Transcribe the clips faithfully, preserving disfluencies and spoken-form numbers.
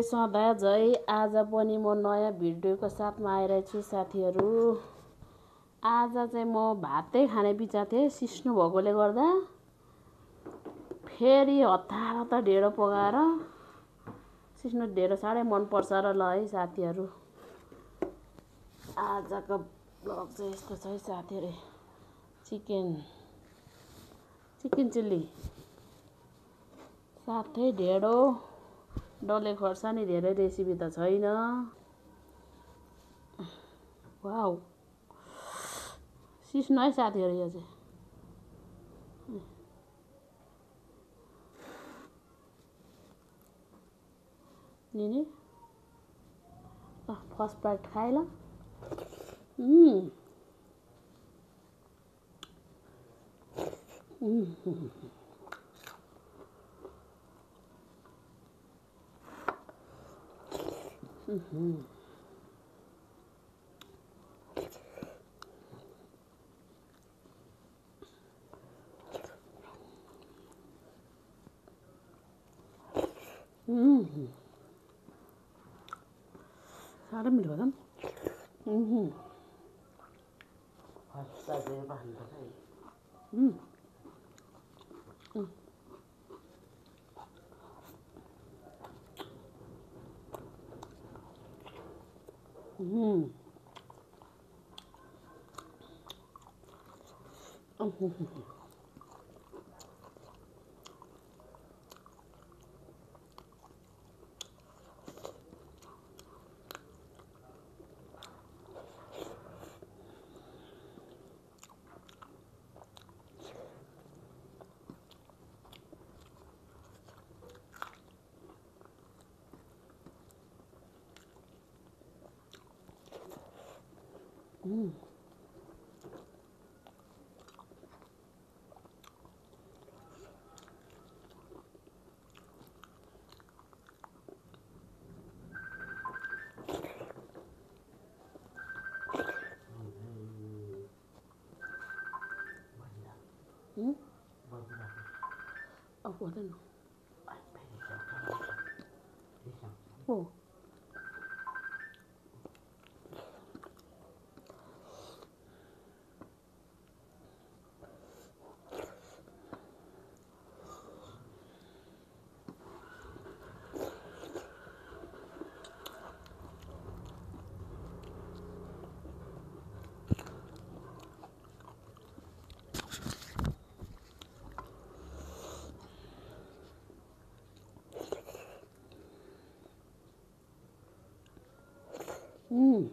सधैँ झै आज पनि म नयाँ भिडियोको साथमा आइरहेको छु साथीहरू। आज चाहिँ म भातै खाने बिचा थिएँ सिस्नु भएकोले गर्दा। फेरि हतार हतार ढेँडो पकाएर सिस्नु ढेँडो साह्रै मनपर्छ र ल है साथीहरू। आजको ब्लग चाहिँ यस्तो छ है साथीहरू। चिकन चिकन चिल्ली साथै ढेँडो डल्ले खोर्सानी। धेरै रेसिपी त छैन। वाउ सिस्नु है साथीहरू यो चाहिँ। निनी फर्स्ट बाइट खाए ल। हम्म हम्म हम्म साह्रै मिठो छ नि। हम्म हम्म हम्म हम्म हम्म अब पर्दैन। ओ हम्म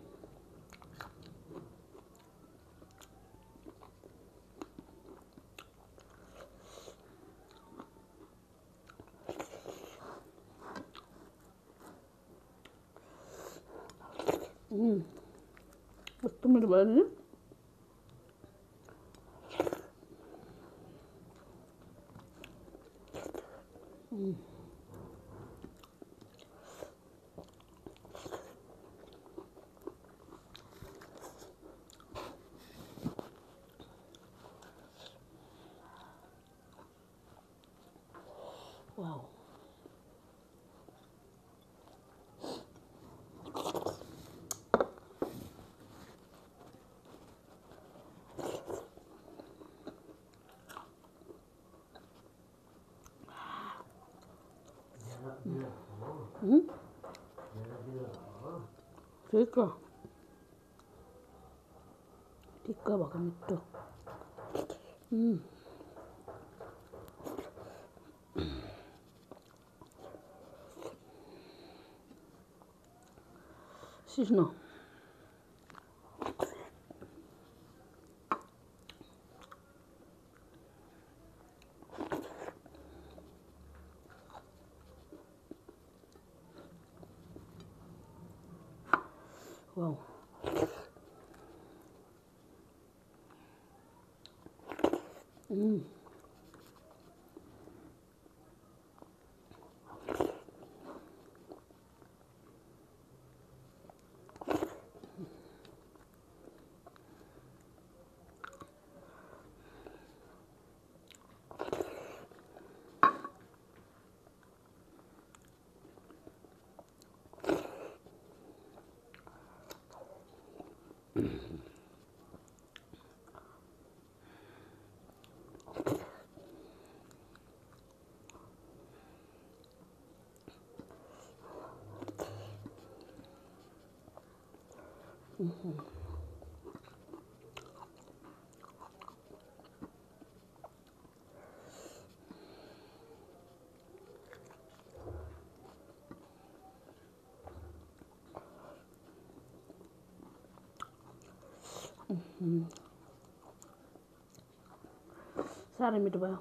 हम्म कस्तो मिठो भयो नि। वाउ हम्म ठिक ठिक्क भएको मिठो। हम्म सिस्नु वाउ हम्म साह्रै मिठो भयो।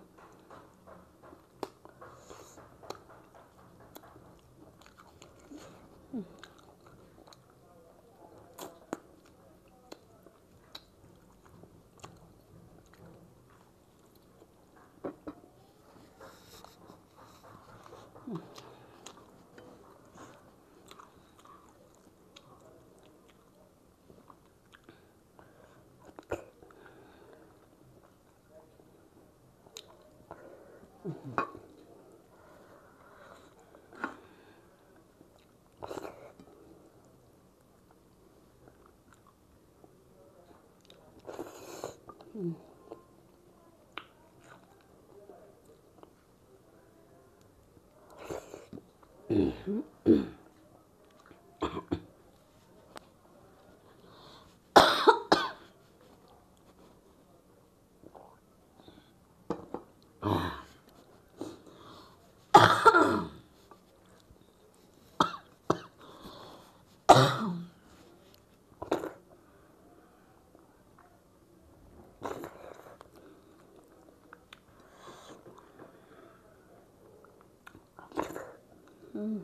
Mm.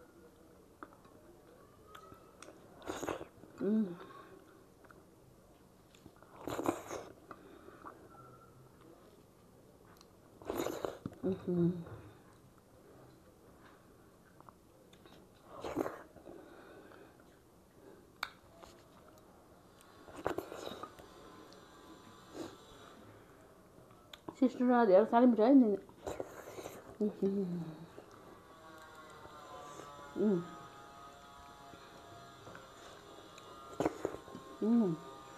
Mm. Mm-hmm. Sister ada saling berani. Mm-hmm. Mm. Mm.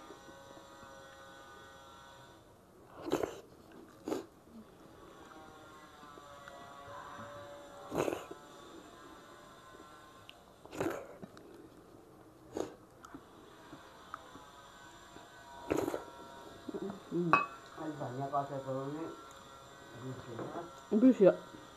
Bisa.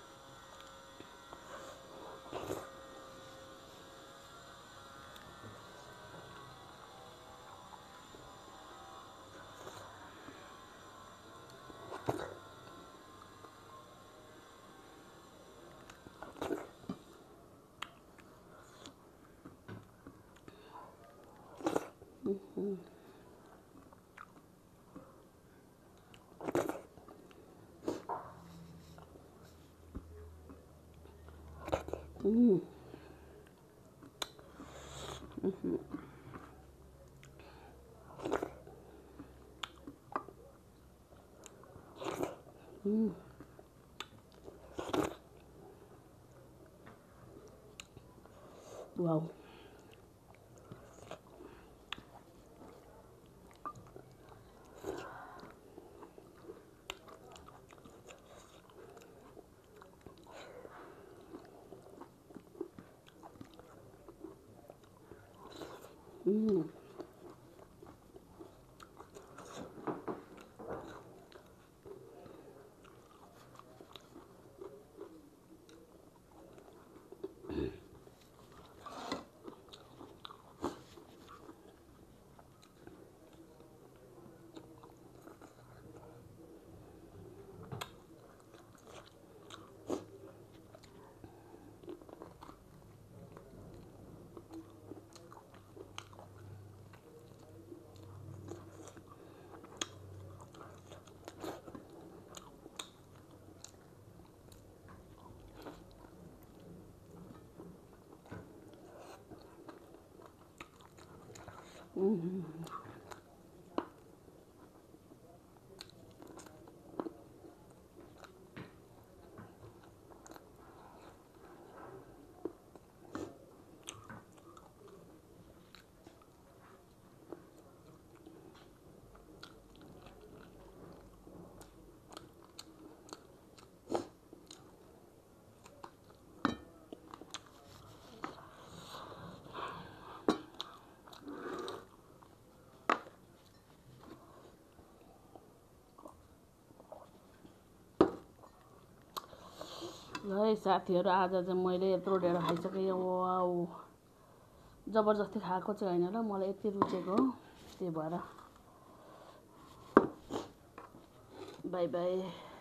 Mm-hmm. Mm. Mm-hmm. Mm. Wow. Mm. Mm. ल है साथीहरू, आज चाहिँ मैले यत्रो ढेँडो खाइसकेँ। वाउ, जबरजस्ती खाएको चाहिँ होइन ल, मलाई यति रुचेको हो, त्यही भएर। Bye by.